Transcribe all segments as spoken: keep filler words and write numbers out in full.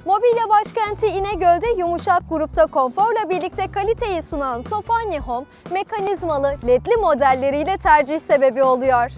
Mobilya başkenti İnegöl'de yumuşak grupta konforla birlikte kaliteyi sunan Sofanya Home, mekanizmalı ledli modelleriyle tercih sebebi oluyor.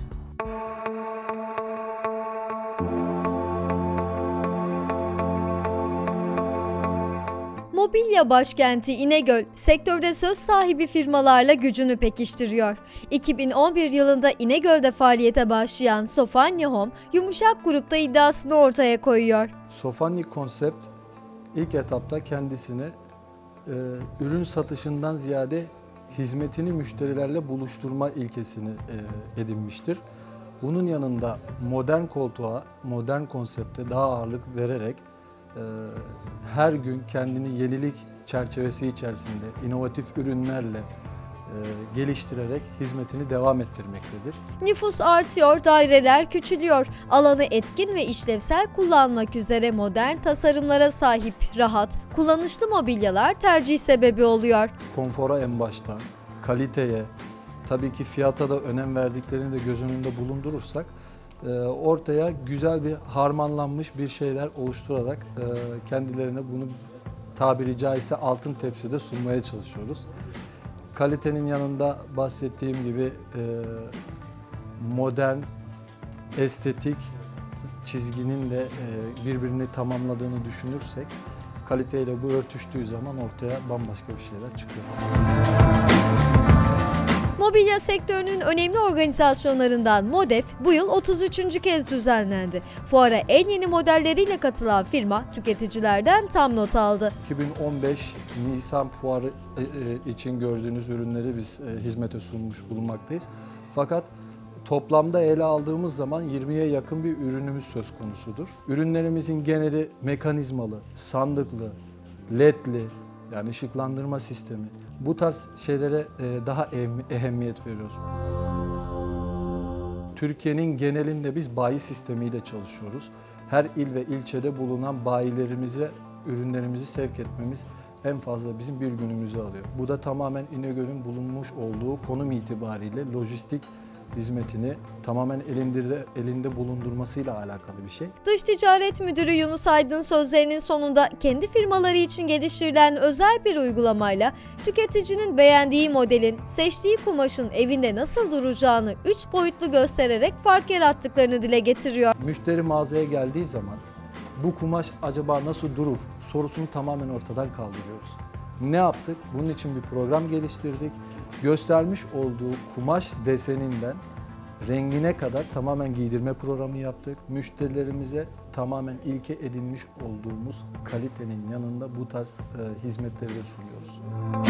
Mobilya başkenti İnegöl, sektörde söz sahibi firmalarla gücünü pekiştiriyor. iki bin on bir yılında İnegöl'de faaliyete başlayan Sofanya Home, yumuşak grupta iddiasını ortaya koyuyor. Sofanya Konsept ilk etapta kendisine e, ürün satışından ziyade hizmetini müşterilerle buluşturma ilkesini e, edinmiştir. Bunun yanında modern koltuğa, modern konsepte daha ağırlık vererek e, her gün kendini yenilik çerçevesi içerisinde inovatif ürünlerle e, geliştirerek hizmetini devam ettirmektedir. Nüfus artıyor, daireler küçülüyor. Alanı etkin ve işlevsel kullanmak üzere modern tasarımlara sahip rahat, kullanışlı mobilyalar tercih sebebi oluyor. Konfora en başta, kaliteye, tabii ki fiyata da önem verdiklerini de göz önünde bulundurursak ortaya güzel bir harmanlanmış bir şeyler oluşturarak kendilerine bunu tabiri caizse altın tepside sunmaya çalışıyoruz. Kalitenin yanında bahsettiğim gibi modern, estetik çizginin de birbirini tamamladığını düşünürsek kaliteyle bu örtüştüğü zaman ortaya bambaşka bir şeyler çıkıyor. Mobilya sektörünün önemli organizasyonlarından MODEF bu yıl otuz üçüncü kez düzenlendi. Fuara en yeni modelleriyle katılan firma tüketicilerden tam not aldı. iki bin on beş Nisan Fuarı için gördüğünüz ürünleri biz hizmete sunmuş bulunmaktayız. Fakat toplamda ele aldığımız zaman yirmiye yakın bir ürünümüz söz konusudur. Ürünlerimizin geneli mekanizmalı, sandıklı, ledli, yani ışıklandırma sistemi. Bu tarz şeylere daha ehemmiyet veriyoruz. Türkiye'nin genelinde biz bayi sistemiyle çalışıyoruz. Her il ve ilçede bulunan bayilerimize ürünlerimizi sevk etmemiz en fazla bizim bir günümüzü alıyor. Bu da tamamen İnegöl'ün bulunmuş olduğu konum itibariyle lojistik hizmetini tamamen elinde, elinde bulundurmasıyla alakalı bir şey. Dış Ticaret Müdürü Yunus Aydın sözlerinin sonunda kendi firmaları için geliştirilen özel bir uygulamayla tüketicinin beğendiği modelin, seçtiği kumaşın evinde nasıl duracağını üç boyutlu göstererek fark yarattıklarını dile getiriyor. Müşteri mağazaya geldiği zaman bu kumaş acaba nasıl durur sorusunu tamamen ortadan kaldırıyoruz. Ne yaptık? Bunun için bir program geliştirdik. Göstermiş olduğu kumaş deseninden rengine kadar tamamen giydirme programı yaptık. Müşterilerimize tamamen ilke edinmiş olduğumuz kalitenin yanında bu tarz e, hizmetleri de sunuyoruz.